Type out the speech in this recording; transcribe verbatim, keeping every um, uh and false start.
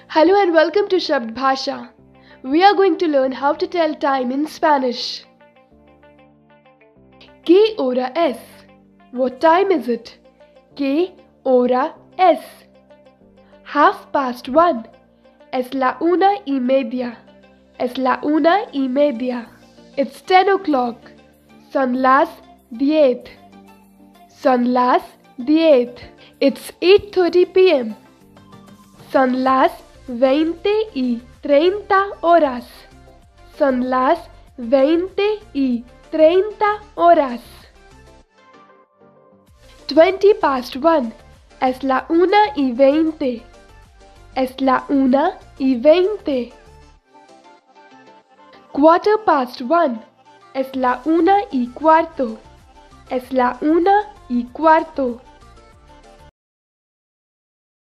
Hello and welcome to Shabd Bhasha. We are going to learn how to tell time in Spanish. ¿Qué hora es? What time is it? ¿Qué hora es? Half past one. Es la una y media. Es la una y media. It's ten o'clock. Son las diez. Son las diez. It's eight thirty p m Son las veinte y treinta horas. Son las veinte y treinta horas. Twenty past one. Es la una y veinte. Es la una y veinte. Quarter past one. Es la una y cuarto. Es la una y cuarto.